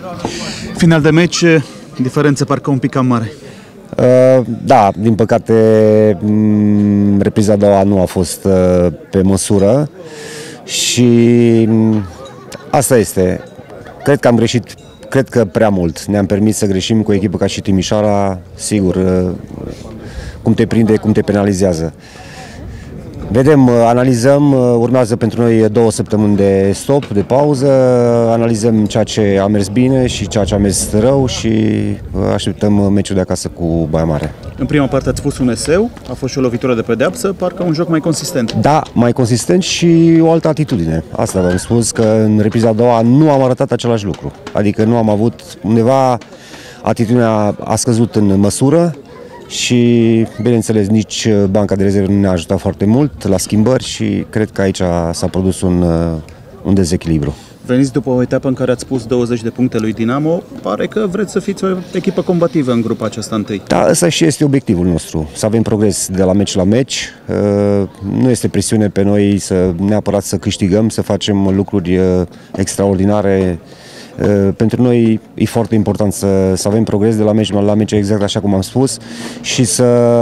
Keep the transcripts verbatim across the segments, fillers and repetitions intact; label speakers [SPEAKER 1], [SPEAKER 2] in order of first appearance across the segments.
[SPEAKER 1] Final de meci, diferență parcă un pic cam mare.
[SPEAKER 2] Uh, da, din păcate repriza a doua nu a fost uh, pe măsură și asta este. Cred că am greșit, cred că prea mult. Ne-am permis să greșim cu o echipă ca și Timișoara, sigur, uh, cum te prinde, cum te penalizează. Vedem, analizăm, urmează pentru noi două săptămâni de stop, de pauză, analizăm ceea ce a mers bine și ceea ce a mers rău și așteptăm meciul de acasă cu Baia Mare.
[SPEAKER 1] În prima parte ați spus un eseu, a fost și o lovitură de pedeapsă, parcă un joc mai consistent.
[SPEAKER 2] Da, mai consistent și o altă atitudine. Asta v-am spus, că în repriza a doua nu am arătat același lucru. Adică nu am avut, undeva atitudinea a scăzut în măsură, și, bineînțeles, nici banca de rezervă nu ne-a ajutat foarte mult la schimbări și cred că aici s-a produs un, un dezechilibru.
[SPEAKER 1] Veniți după o etapă în care ați pus douăzeci de puncte lui Dinamo, pare că vreți să fiți o echipă combativă în grupa aceasta întâi.
[SPEAKER 2] Da, ăsta și este obiectivul nostru, să avem progres de la meci la meci. Nu este presiune pe noi să neapărat să câștigăm, să facem lucruri extraordinare. Pentru noi e foarte important să, să avem progres de la meci la meci, exact așa cum am spus, și să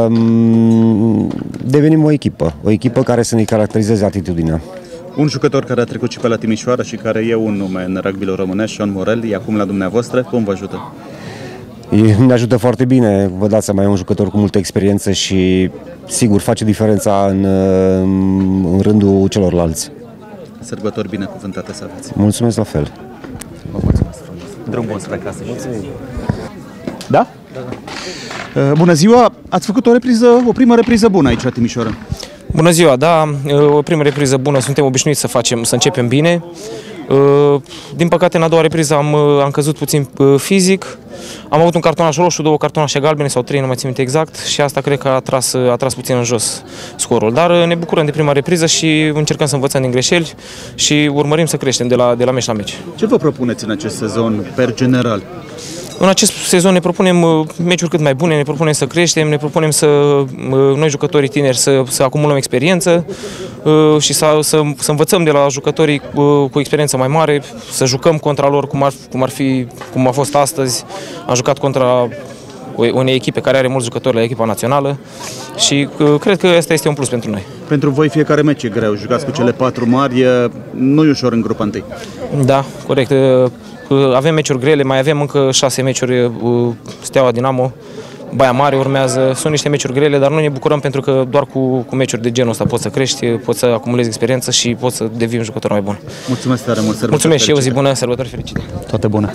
[SPEAKER 2] devenim o echipă, o echipă care să ne caracterizeze atitudinea.
[SPEAKER 1] Un jucător care a trecut și pe la Timișoara și care e un nume în rugby-ul românesc, Sean Morel, e acum la dumneavoastră, cum vă ajută?
[SPEAKER 2] Ne ajută foarte bine, vă dați seama, e un jucător cu multă experiență și sigur face diferența în, în rândul celorlalți.
[SPEAKER 1] Sărbători binecuvântate să aveți!
[SPEAKER 2] Mulțumesc la fel!
[SPEAKER 1] Vă mulțumesc frumos! Drum bun spre casă! Mulțumim! Da? Da, da. Bună ziua! Ați făcut o repriză, o primă repriză bună aici la Timișoara.
[SPEAKER 3] Bună ziua, da, o primă repriză bună, suntem obișnuiți să facem, să începem bine. Din păcate, în a doua repriză am, am căzut puțin fizic. Am avut un cartonaș roșu, două cartonașe galbene sau trei, nu mai țin minte exact, și asta cred că a tras, a tras puțin în jos scorul. Dar ne bucurăm de prima repriză și încercăm să învățăm din greșeli și urmărim să creștem de la, de la meci la meci.
[SPEAKER 1] Ce vă propuneți în acest sezon, per general?
[SPEAKER 3] În acest sezon ne propunem meciuri cât mai bune, ne propunem să creștem, ne propunem să, noi jucătorii tineri, să, să acumulăm experiență și să, să, să învățăm de la jucătorii cu experiență mai mare, să jucăm contra lor cum ar, cum ar fi, cum a fost astăzi. Am jucat contra unei echipe care are mulți jucători la echipa națională și cred că asta este un plus pentru noi.
[SPEAKER 1] Pentru voi fiecare meci e greu, jucați cu cele patru mari, nu e ușor în grupa întâi.
[SPEAKER 3] Da, corect. Avem meciuri grele, mai avem încă șase meciuri, Steaua, Dinamo, Baia Mare urmează. Sunt niște meciuri grele, dar noi ne bucurăm pentru că doar cu, cu meciuri de genul ăsta poți să crești, poți să acumulezi experiență și poți să devii un jucător mai bun.
[SPEAKER 1] Mulțumesc tare mult!
[SPEAKER 3] Mulțumesc și eu, zi bună, sărbători fericite!
[SPEAKER 1] Toate bune!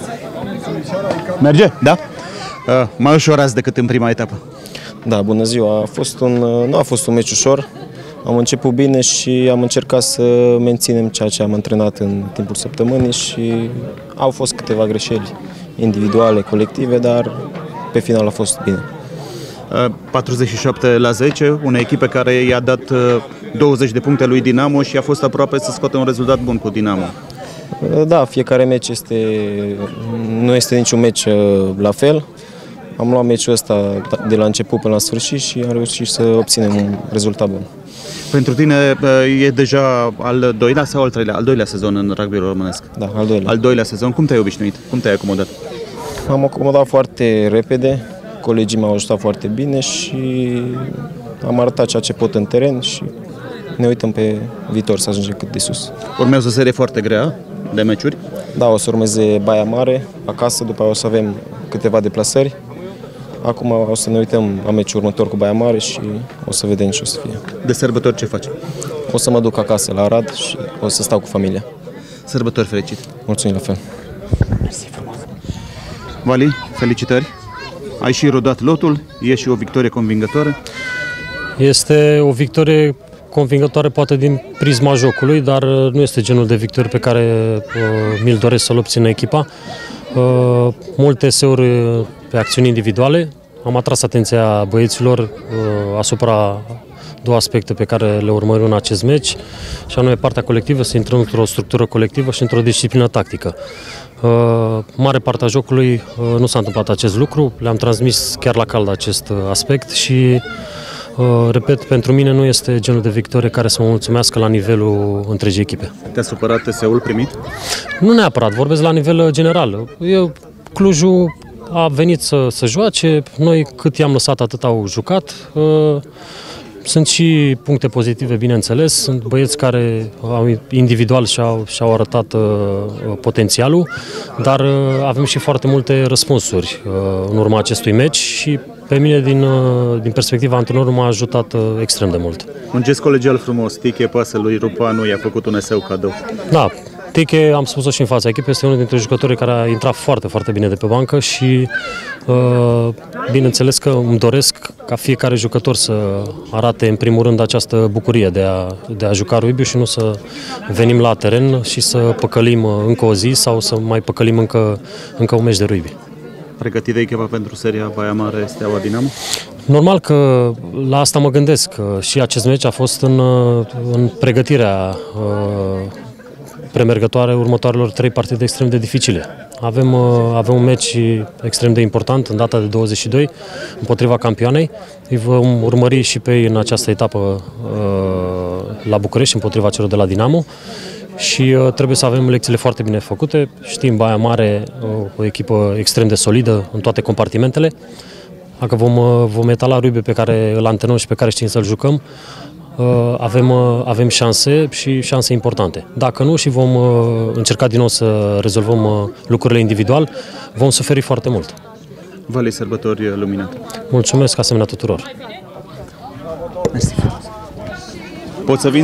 [SPEAKER 1] Merge? Da? Uh, mai ușorați decât în prima etapă?
[SPEAKER 4] Da, bună ziua! A fost un, nu a fost un meci ușor. Am început bine și am încercat să menținem ceea ce am antrenat în timpul săptămânii și au fost câteva greșeli individuale, colective, dar pe final a fost bine.
[SPEAKER 1] patruzeci și șapte la zece, una echipă care i-a dat douăzeci de puncte lui Dinamo și a fost aproape să scoată un rezultat bun cu Dinamo.
[SPEAKER 4] Da, fiecare meci este, nu este niciun meci la fel. Am luat meciul ăsta de la început până la sfârșit și am reușit să obținem un rezultat bun.
[SPEAKER 1] Pentru tine e deja al doilea sau al treilea, al doilea sezon în rugby-ul românesc?
[SPEAKER 4] Da, al doilea.
[SPEAKER 1] Al doilea sezon. Cum te-ai obișnuit? Cum te-ai acomodat?
[SPEAKER 4] M-am acomodat foarte repede, colegii m-au ajutat foarte bine și am arătat ceea ce pot în teren și ne uităm pe viitor să ajungem cât de sus.
[SPEAKER 1] Urmează o serie foarte grea de meciuri?
[SPEAKER 4] Da, o să urmeze Baia Mare acasă, după aia o să avem câteva deplasări. Acum o să ne uităm la meciul următor cu Baia Mare și o să vedem ce o să fie.
[SPEAKER 1] De sărbători ce faci?
[SPEAKER 4] O să mă duc acasă la Arad și o să stau cu familia.
[SPEAKER 1] Sărbători fericite!
[SPEAKER 4] Mulțumim la fel!
[SPEAKER 1] Mersi frumos! Vali, felicitări! Ai și rodat lotul, e și o victorie convingătoare?
[SPEAKER 5] Este o victorie convingătoare poate din prisma jocului, dar nu este genul de victorie pe care uh, mi-l doresc să-l obțină echipa. Uh, multe eseuri pe acțiuni individuale. Am atras atenția băieților uh, asupra două aspecte pe care le urmărim în acest meci, și anume partea colectivă, să intrăm într-o structură colectivă și într-o disciplină tactică. Uh, mare parte a jocului uh, nu s-a întâmplat acest lucru, le-am transmis chiar la cald acest uh, aspect și Repet, pentru mine nu este genul de victorie care să mă mulțumească la nivelul întregii echipe.
[SPEAKER 1] Te-a supărat T S U-ul primit?
[SPEAKER 5] Nu neapărat, vorbesc la nivel general. Eu, Clujul a venit să, să joace, noi cât i-am lăsat atât au jucat. Sunt și puncte pozitive, bineînțeles, sunt băieți care au, individual și-au, și-au arătat uh, potențialul, dar uh, avem și foarte multe răspunsuri uh, în urma acestui meci și pe mine, din, uh, din perspectiva antrenorului, m-a ajutat uh, extrem de mult.
[SPEAKER 1] Un gest colegial frumos, Tiche pasă lui Rupanu, i-a făcut un eseu cadou.
[SPEAKER 5] Da, Tiche, am spus-o și în fața echipei, este unul dintre jucătorii care a intrat foarte, foarte bine de pe bancă și uh, bineînțeles că îmi doresc ca fiecare jucător să arate în primul rând această bucurie de a, de a juca rugby și nu să venim la teren și să păcălim încă o zi sau să mai păcălim încă, încă un meci de rugby.
[SPEAKER 1] Pregătit de echipa pentru seria Baia Mare Steaua Dinamo?
[SPEAKER 5] Normal că la asta mă gândesc, că și acest meci a fost în, în pregătirea uh, premergătoare următoarelor trei partide extrem de dificile. Avem, avem un meci extrem de important în data de douăzeci și doi împotriva campioanei. Îi vom urmări și pe ei în această etapă la București împotriva celor de la Dinamo și trebuie să avem lecțiile foarte bine făcute. Știm, Baia Mare, o echipă extrem de solidă în toate compartimentele. Dacă vom, vom etala rugby pe care îl antrenăm și pe care știm să-l jucăm, avem, avem șanse și șanse importante. Dacă nu și vom încerca din nou să rezolvăm lucrurile individual, vom suferi foarte mult.
[SPEAKER 1] Vă sărbători luminate.
[SPEAKER 5] Mulțumesc, asemenea tuturor.
[SPEAKER 1] Poți să vin